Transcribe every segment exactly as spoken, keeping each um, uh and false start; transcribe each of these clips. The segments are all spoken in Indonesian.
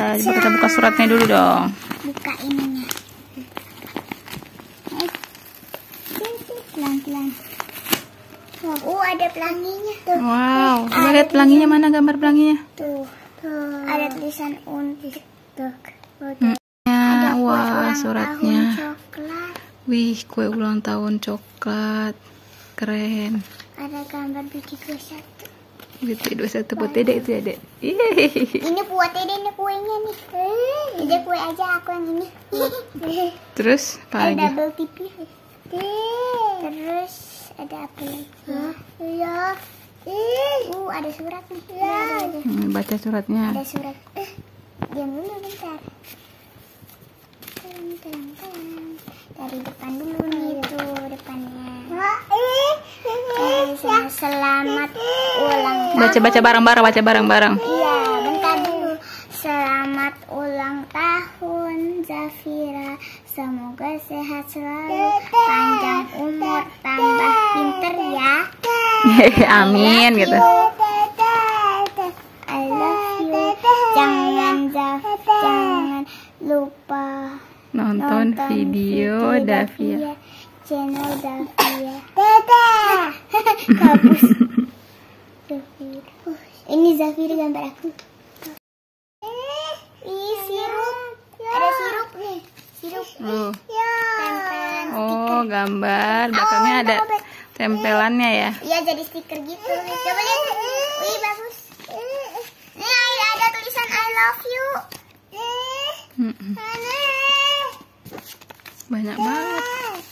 Coba kita buka suratnya dulu dong. Buka ininya. Pelan-pelan. Oh, ada pelanginya tuh. Wow, coba lihat pelanginya, mana gambar pelanginya? Tuh, tuh. Ada tulisan untuk. Tuh. Hmm. Ya, Ada wah, ulang suratnya. tahun coklat. Wih, kue ulang tahun coklat. Keren. Ada gambar B T dua puluh satu. B T dua puluh satu buat Dede itu ya, Dek. Yeay. Ini buat Dede, ini kuenya nih. Dede kue aja, aku yang ini. Terus, apa Ada lagi? double T V. Terus ada apa lagi? Iya. Uh, ada surat nih. Ya, ada, ada. Hmm, baca suratnya. Ada surat. Eh, diam dulu bentar. Terang, terang, terang. Dari depan dulu nih, tuh depannya. Eh, selamat ulang tahun. Baca-baca bareng-bareng, baca bareng-bareng. Iya, bentar dulu. Selamat ulang tahun Zafira. Semoga sehat selalu, panjang umur, tambah pinter ya. Amin gitu. I love you. Jangan Zaf, jangan lupa Nonton, video Davia. Channel Davia. Kabus. Zafira. Ini Zafira gambar aku. Ih, sirup. Ada sirup nih. Sirup. Oh. Tempelan Oh, gambar. Belakangnya ada tempelannya ya. Iya, jadi stiker gitu. Coba lihat. Wih, bagus. Nih, ada tulisan I love you. Mm-mm. Banyak banget.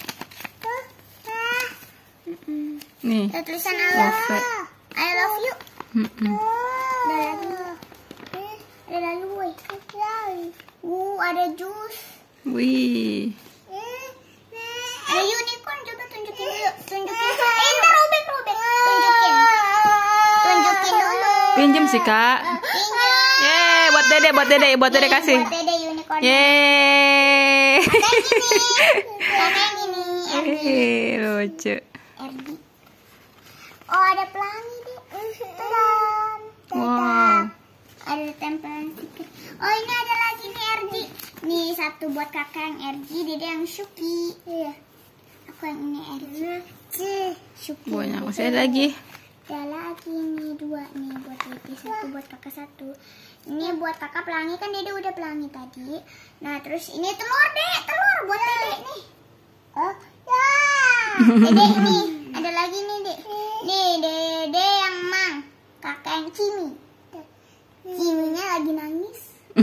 Nih. Ada tulisan I love you. I love you. Mm-mm. Ada lagi. Ada lalu, weh. Uh, ada jus. Wih. Ada unicorn, coba tunjukin dulu. Tunjukin. Eh, ntar robek, robek. Tunjukin. Tunjukin dulu. Pinjem sih, Kak. Pinjam. Yeay, buat Dede, buat Dede, buat Dede kasih. Buat Dede unicorn. Yeay. Kayak gini. Kayak gini. Hehehe, lucu. R D. Oh, ada pelangi deh. Tadam. Wow. Ada tempelan stiker. Oh, ini ada lagi nih R D. Nih, satu buat kakak yang R D, Dede yang Syuki. Iya. Aku yang ini R D. Syuki. Banyak, masih ada lagi. Ada lagi nih dua nih buat Dede, satu buat kakak satu. Ini buat kakak pelangi, kan Dede udah pelangi tadi. Nah, terus ini telur deh, telur buat Dede nih. Oh, ya. Dede ini ada lagi nih Dek. Nih Dede yang Mang, kakak yang Cimi. Ciminya lagi nangis.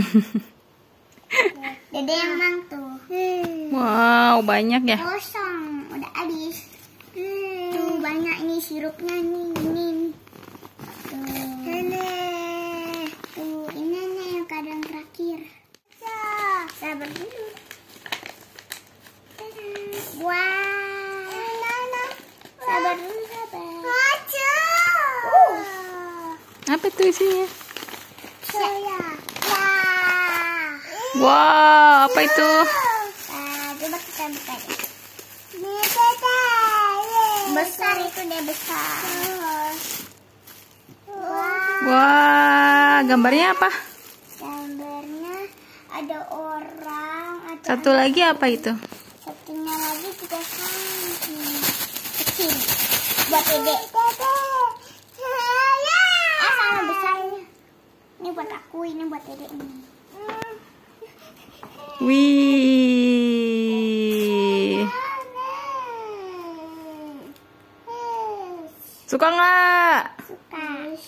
Dede yang Mang tuh. Wow, banyak ya. Kosong, udah habis. Tuh banyak nih sirupnya nih, ini. Tuh. Tuh, ini nih yang kadang terakhir. Sabar dulu. Wah. Sabar dulu, sabar. Uh. Apa tuh isinya? Ya. Wow, apa itu? Nah, coba kita buka deh. Besar itu deh, besar. Wah. Wah, gambarnya apa? Gambarnya ada orang, ada Satu lagi apa itu? satunya lagi juga sama nih. Kecil. Buat Dede. Ah, sama besarnya. Ini buat aku, ini buat Dede ini. Wih. Suka nggak? Suka.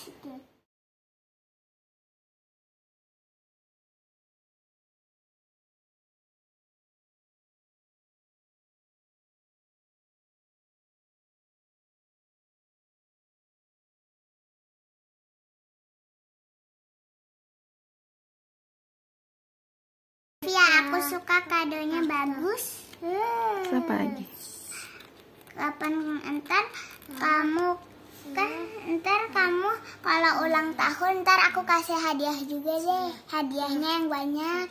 Ya, aku suka kadonya bagus. Apa lagi? Kapan entar kamu kan ntar kamu kalau ulang tahun ntar aku kasih hadiah juga deh, hadiahnya yang banyak.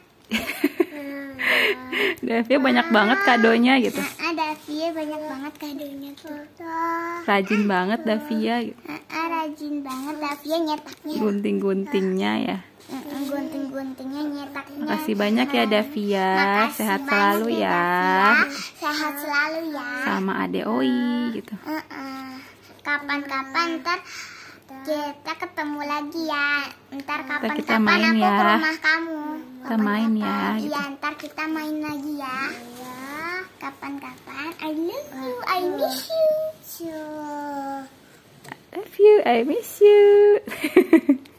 Davia banyak banget kadonya gitu. Ah, Davia banyak banget kadonya tuh. Rajin banget Davia gitu. Ah, rajin banget Davia nyetaknya. Gunting-guntingnya ya. Gunting-gunting guntingnya, nyetaknya. Makasih banyak ya Davia. Makasih Sehat banyak selalu ya. Davia. Sehat selalu ya. Sama Ade Oi gitu. Uh-uh. Kapan-kapan ntar kita ketemu lagi ya. Ntar kita kapan-kapan main aku ya. ke rumah kamu. Kita main ya, Kapan-kapan. gitu. Iya, ntar kita main lagi ya. Kapan-kapan. I love you. I miss you. So. Love you, I miss you.